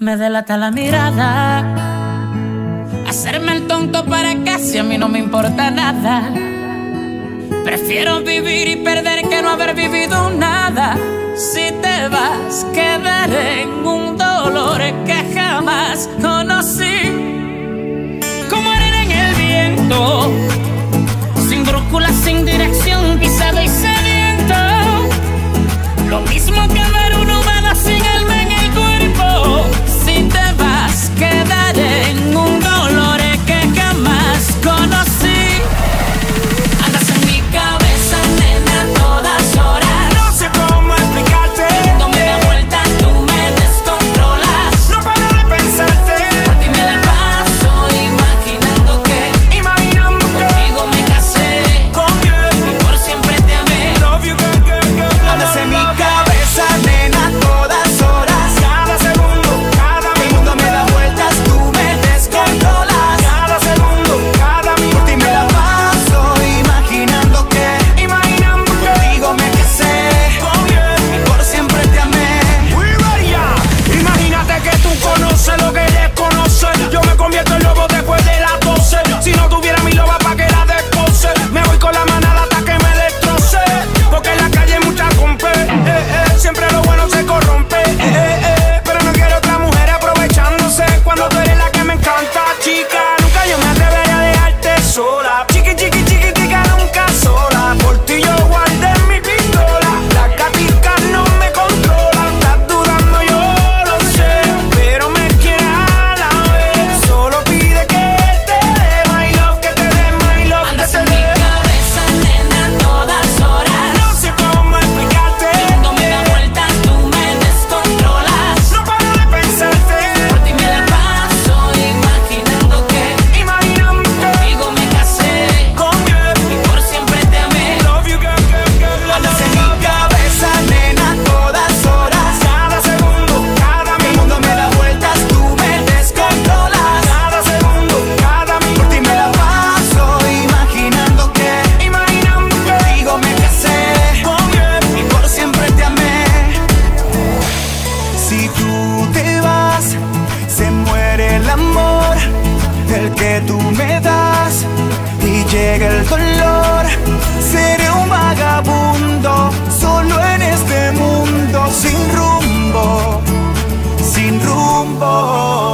Me delata la mirada, hacerme el tonto para casi a mí no me importa nada. Prefiero vivir y perder que no haber vivido nada. Si te vas, quedaré en un dolor que jamás conocí. Como arena en el viento, sin brújula, sin dirección, pisado y sediento. Lo mismo que ver un humano sin alma en el cuerpo. Si te vas, quedaré en un dolor que jamás conocí. Andas en mi cabeza, nena, a todas horas. No sé cómo explicarte. No me da vuelta, tú me descontrolas. No paro de pensarte. Por ti me la paso imaginando que contigo me casé. Y por siempre te amé. Love you, girl, girl, girl. Andas en mi cabeza, nena, a todas horas. Cada segundo, cada minuto me da vueltas, tú me descontrolas. Cada segundo, cada minuto por ti me la paso imaginando que contigo me casé. Y por siempre te amé. Imagínate que tú conoces lo que desconoces. Yo me convierto en lobo después de las 12. Si no tuviera mi loba pa' que la descoce, me voy con la manada hasta que me destroce. Porque en la calle hay mucha compe, siempre lo bueno se corrompe, pero no quiero otra mujer aprovechándose cuando tú eres la que me encanta, chica. Nunca yo me atrevería a dejarte sola. Chiqui, chiqui, chiqui, chica, nunca sola. Por ti yo guardé mi pistola. Las gaticas no me controlan. Estás dudando, yo lo sé, pero me quieres a la vez. Solo pide que te dé my love, que te dé my love, que Andas te en mi dé. cabeza, nena, a todas horas. No sé cómo explicarte. No me da vuelta, tú me descontrolas. No paro de pensarte. Por ti me la paso imaginando que contigo me casé. Y por siempre te amé. Love you, girl, girl, girl. Andas en mi cabeza, nena, a todas horas. Cada segundo, cada minuto me da vueltas, tú me descontrolas. Cada segundo, cada minuto por ti me la paso imaginando que contigo me casé. Y por siempre te amé. Si tú te vas, se muere el amor, el que tú me das, y llega el dolor. Seré un vagabundo, solo en este mundo, sin rumbo, sin rumbo.